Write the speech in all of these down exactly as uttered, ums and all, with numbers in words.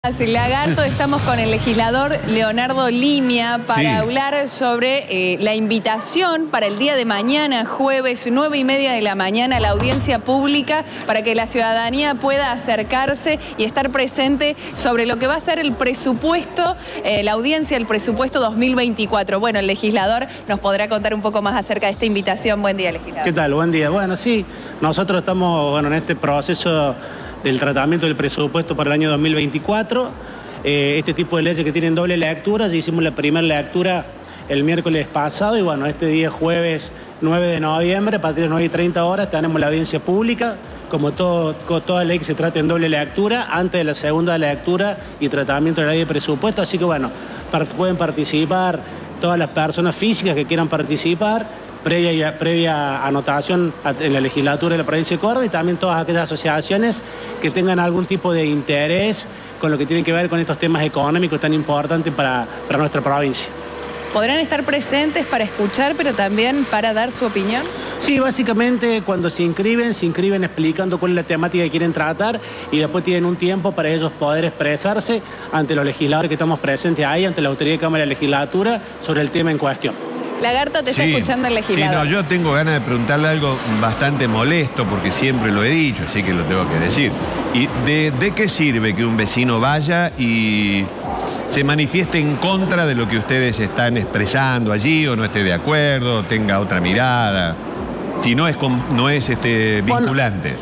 Lagarto, estamos con el legislador Leonardo Limia para sí. hablar sobre eh, la invitación para el día de mañana, jueves, nueve y media de la mañana, a la audiencia pública para que la ciudadanía pueda acercarse y estar presente sobre lo que va a ser el presupuesto, eh, la audiencia del presupuesto dos mil veinticuatro. Bueno, el legislador nos podrá contar un poco más acerca de esta invitación. Buen día, legislador. ¿Qué tal? Buen día. Bueno, sí, nosotros estamos bueno, en este proceso del tratamiento del presupuesto para el año dos mil veinticuatro. Eh, este tipo de leyes que tienen doble lectura, ya hicimos la primera lectura el miércoles pasado y bueno, este día jueves nueve de noviembre, a partir de las nueve y treinta horas, tenemos la audiencia pública, como, todo, como toda ley que se trata en doble lectura, antes de la segunda lectura y tratamiento de la ley de presupuesto, así que bueno, part pueden participar todas las personas físicas que quieran participar, Previa, previa anotación en la legislatura de la provincia de Córdoba y también todas aquellas asociaciones que tengan algún tipo de interés con lo que tiene que ver con estos temas económicos tan importantes para, para nuestra provincia. ¿Podrán estar presentes para escuchar, pero también para dar su opinión? Sí, básicamente cuando se inscriben, se inscriben explicando cuál es la temática que quieren tratar y después tienen un tiempo para ellos poder expresarse ante los legisladores que estamos presentes ahí, ante la autoridad de Cámara de la Legislatura, sobre el tema en cuestión. Lagarto, te sí, está escuchando el legislador. Sí, no, yo tengo ganas de preguntarle algo bastante molesto, porque siempre lo he dicho, así que lo tengo que decir. ¿Y de, de qué sirve que un vecino vaya y se manifieste en contra de lo que ustedes están expresando allí, o no esté de acuerdo, o tenga otra mirada, si no es, no es este, vinculante?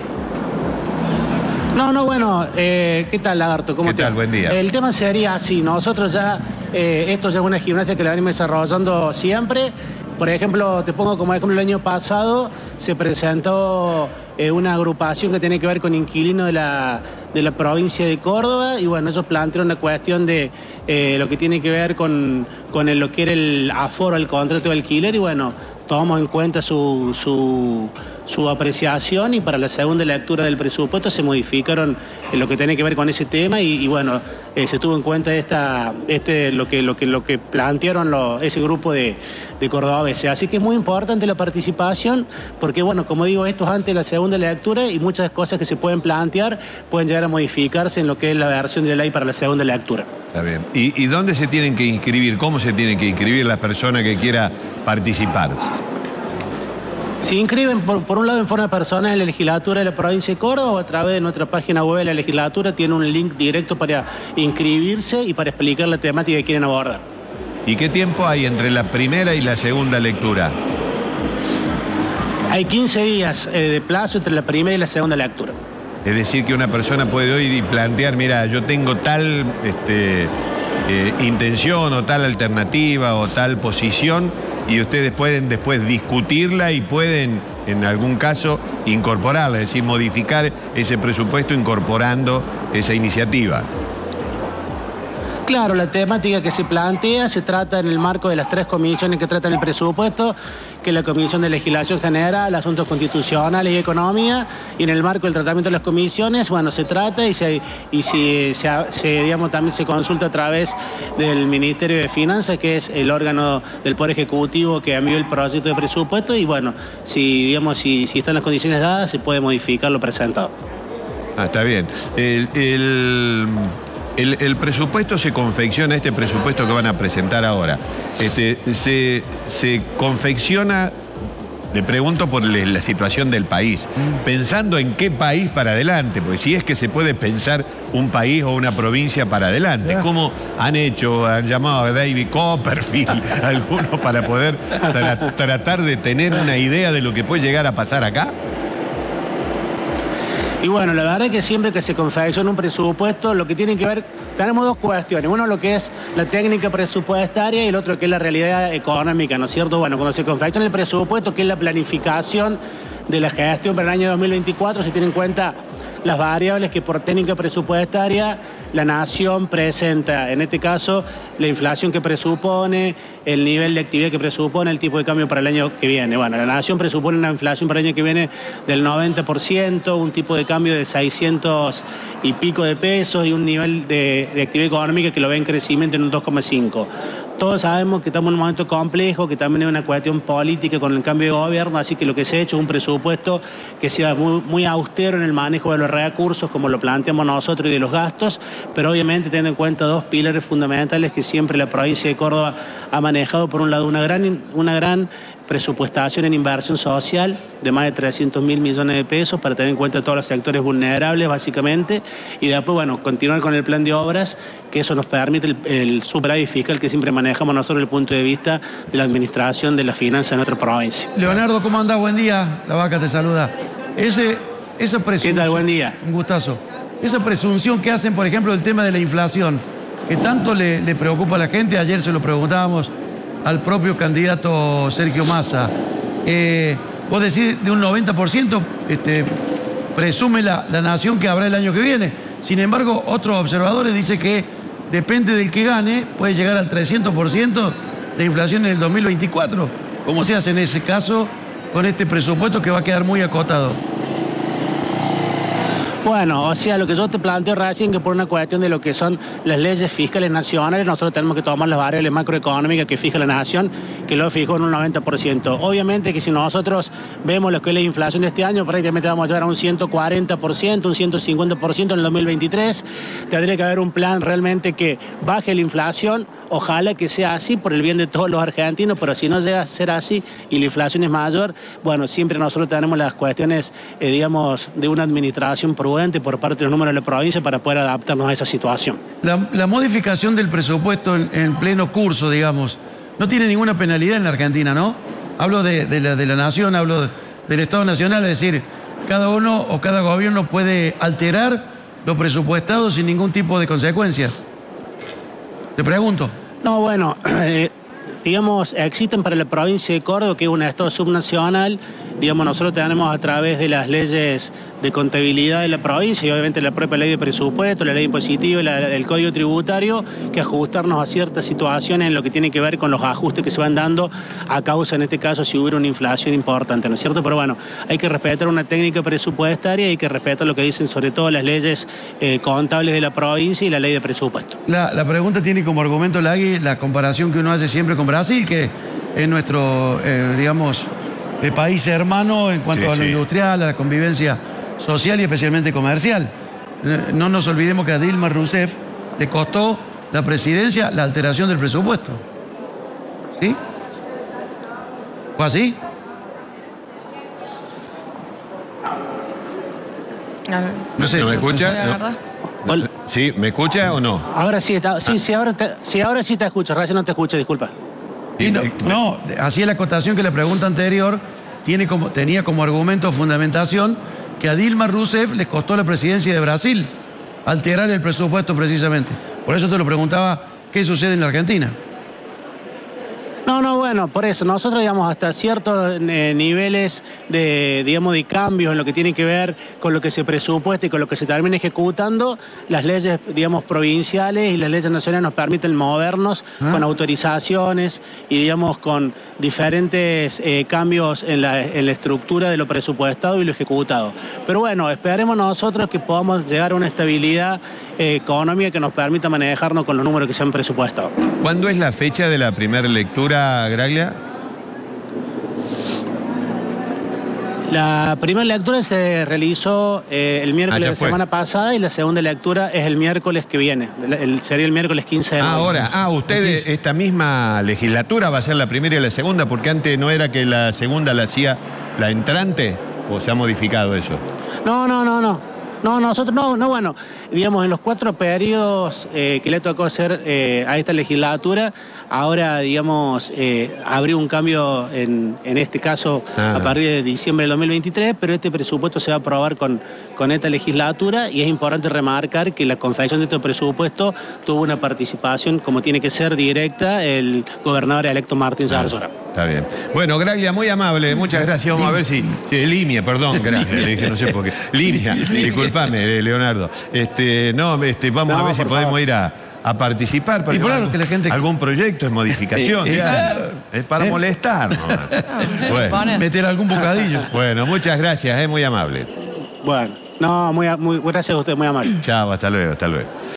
No, no, bueno, eh, ¿qué tal, Lagarto? ¿Cómo ¿Qué te tal? va? Buen día. El tema sería así, nosotros ya, eh, esto ya es una gimnasia que la venimos desarrollando siempre. Por ejemplo, te pongo como ejemplo, el año pasado se presentó eh, una agrupación que tiene que ver con inquilinos de la, de la provincia de Córdoba y bueno, ellos plantearon una cuestión de eh, lo que tiene que ver con, con el, lo que era el aforo, el contrato de alquiler y bueno, tomamos en cuenta su... su su apreciación y para la segunda lectura del presupuesto se modificaron en lo que tiene que ver con ese tema y, y bueno, eh, se tuvo en cuenta esta, este, lo, que, lo, que, lo que plantearon lo, ese grupo de, de cordobeses. Así que es muy importante la participación porque bueno, como digo, esto es antes de la segunda lectura y muchas cosas que se pueden plantear pueden llegar a modificarse en lo que es la versión de la ley para la segunda lectura. Está bien. ¿Y, y dónde se tienen que inscribir? ¿Cómo se tienen que inscribir las personas que quiera participar? Se inscriben por, por un lado en forma personal en la legislatura de la provincia de Córdoba o a través de nuestra página web de la legislatura tiene un link directo para inscribirse y para explicar la temática que quieren abordar. ¿Y qué tiempo hay entre la primera y la segunda lectura? Hay quince días eh, de plazo entre la primera y la segunda lectura. Es decir, que una persona puede hoy plantear, mira, yo tengo tal este, eh, intención o tal alternativa o tal posición, y ustedes pueden después discutirla y pueden, en algún caso, incorporarla, es decir, modificar ese presupuesto incorporando esa iniciativa. Claro, la temática que se plantea se trata en el marco de las tres comisiones que tratan el presupuesto, que es la Comisión de Legislación General, Asuntos Constitucionales y Economía, y en el marco del tratamiento de las comisiones, bueno, se trata y, se, y si se, se, digamos, también se consulta a través del Ministerio de Finanzas, que es el órgano del Poder Ejecutivo que envió el proyecto de presupuesto, y bueno, si, digamos, si, si están las condiciones dadas, se puede modificar lo presentado. Ah, está bien. El... el... El, el presupuesto se confecciona, este presupuesto que van a presentar ahora, este, se, se confecciona, le pregunto por le, la situación del país, pensando en qué país para adelante, porque si es que se puede pensar un país o una provincia para adelante, ¿cómo han hecho, han llamado a David Copperfield, algunos para poder tra tratar de tener una idea de lo que puede llegar a pasar acá? Y bueno, la verdad es que siempre que se confecciona un presupuesto, lo que tiene que ver, tenemos dos cuestiones. Uno lo que es la técnica presupuestaria y el otro que es la realidad económica, ¿no es cierto? Bueno, cuando se confecciona el presupuesto, que es la planificación de la gestión para el año dos mil veinticuatro, se tienen en cuenta las variables que por técnica presupuestaria la Nación presenta, en este caso la inflación que presupone, el nivel de actividad que presupone, el tipo de cambio para el año que viene. Bueno, la Nación presupone una inflación para el año que viene del noventa por ciento, un tipo de cambio de seiscientos y pico de pesos y un nivel de, de actividad económica que lo ve en crecimiento en un dos coma cinco. todos sabemos que estamos en un momento complejo, que también es una cuestión política con el cambio de gobierno, así que lo que se ha hecho es un presupuesto que sea muy, muy austero en el manejo de los recursos, como lo planteamos nosotros, y de los gastos, pero obviamente teniendo en cuenta dos pilares fundamentales que siempre la provincia de Córdoba ha manejado. Por un lado, una gran, una gran presupuestación en inversión social de más de trescientos mil millones de pesos para tener en cuenta todos los sectores vulnerables, básicamente, y después, bueno, continuar con el plan de obras, que eso nos permite el, el superávit fiscal que siempre manejamos nosotros desde el punto de vista de la administración de las finanzas en nuestra provincia. Leonardo, ¿cómo andás? Buen día. La Vaca te saluda. Ese, esa presunción... ¿Qué tal? Buen día. Un gustazo. Esa presunción que hacen, por ejemplo, el tema de la inflación, que tanto le, le preocupa a la gente, ayer se lo preguntábamos al propio candidato Sergio Massa. Eh, vos decís de un noventa por ciento este, presume la, la nación que habrá el año que viene. Sin embargo, otros observadores dicen que depende del que gane, puede llegar al trescientos por ciento de inflación en el dos mil veinticuatro. ¿Cómo se hace en ese caso con este presupuesto que va a quedar muy acotado? Bueno, o sea, lo que yo te planteo recién, que por una cuestión de lo que son las leyes fiscales nacionales, nosotros tenemos que tomar las variables macroeconómicas que fija la nación, que lo fijó en un noventa por ciento. Obviamente que si nosotros vemos lo que es la inflación de este año, prácticamente vamos a llegar a un ciento cuarenta por ciento, un ciento cincuenta por ciento en el dos mil veintitrés. Tendría que haber un plan realmente que baje la inflación. Ojalá que sea así por el bien de todos los argentinos, pero si no llega a ser así y la inflación es mayor, bueno, siempre nosotros tenemos las cuestiones, eh, digamos, de una administración prudente por parte de los números de la provincia para poder adaptarnos a esa situación. La, la modificación del presupuesto en, en pleno curso, digamos, no tiene ninguna penalidad en la Argentina, ¿no? Hablo de, de, la, de la nación, hablo de, del Estado Nacional, es decir, cada uno o cada gobierno puede alterar lo presupuestado sin ningún tipo de consecuencia. Te pregunto. No, bueno, eh, digamos, existen para la provincia de Córdoba, que es un estado subnacional, digamos, nosotros tenemos a través de las leyes de contabilidad de la provincia y obviamente la propia ley de presupuesto, la ley impositiva y la, el código tributario, que ajustarnos a ciertas situaciones en lo que tiene que ver con los ajustes que se van dando a causa, en este caso, si hubiera una inflación importante, ¿no es cierto? Pero bueno, hay que respetar una técnica presupuestaria y hay que respetar lo que dicen sobre todo las leyes eh, contables de la provincia y la ley de presupuesto. La, la pregunta tiene como argumento, Lagui, la comparación que uno hace siempre con Brasil, que es nuestro, eh, digamos, de país hermano en cuanto sí, a lo sí. industrial, a la convivencia social y especialmente comercial. No nos olvidemos que a Dilma Rousseff le costó la presidencia la alteración del presupuesto. ¿Sí? ¿Fue así? No sé. ¿No me escucha? No. No. ¿Sí? ¿Me escucha o no? Ahora sí, está, sí, ah. sí, ahora te, sí, ahora sí te escucho. Recién no te escucho, disculpa. Y no, no, así la acotación que la pregunta anterior tiene como, tenía como argumento o fundamentación que a Dilma Rousseff le costó la presidencia de Brasil alterar el presupuesto precisamente. Por eso te lo preguntaba, ¿qué sucede en la Argentina? No, no, bueno, por eso, nosotros, digamos, hasta ciertos eh, niveles de, digamos, de cambios en lo que tiene que ver con lo que se presupuesta y con lo que se termina ejecutando, las leyes, digamos, provinciales y las leyes nacionales nos permiten movernos ¿Ah? con autorizaciones y, digamos, con diferentes eh, cambios en la, en la estructura de lo presupuestado y lo ejecutado. Pero bueno, esperemos nosotros que podamos llegar a una estabilidad eh, económica que nos permita manejarnos con los números que se han presupuestado. ¿Cuándo es la fecha de la primera lectura, Graglia? La primera lectura se realizó eh, el miércoles ah, de la semana pasada y la segunda lectura es el miércoles que viene. El, sería el miércoles quince de ah, ahora, ah, ustedes, esta misma legislatura va a ser la primera y la segunda, porque antes no era que la segunda la hacía la entrante, ¿o se ha modificado eso? No, no, no, no. No, nosotros, no, no, bueno, digamos, en los cuatro periodos eh, que le tocó hacer eh, a esta legislatura, ahora, digamos, eh, habría un cambio en, en este caso ah. a partir de diciembre del dos mil veintitrés, pero este presupuesto se va a aprobar con, con esta legislatura y es importante remarcar que la confección de este presupuesto tuvo una participación, como tiene que ser, directa, el gobernador electo Martín Zarzora. Está bien. Bueno, Graglia, muy amable, muchas gracias. Vamos a ver si... si Limia, perdón, Graglia, le dije, no sé por qué. Limia, disculpame, Leonardo. Este, no, este, vamos no, a ver si podemos favor. ir a, a participar. Y claro que la gente... Algún proyecto de modificación. Sí, claro. Es para eh. molestar. Bueno. Meter algún bocadillo. Bueno, muchas gracias, es muy amable. Bueno, no, muy, muy gracias a usted, muy amable. Chao, hasta luego, hasta luego.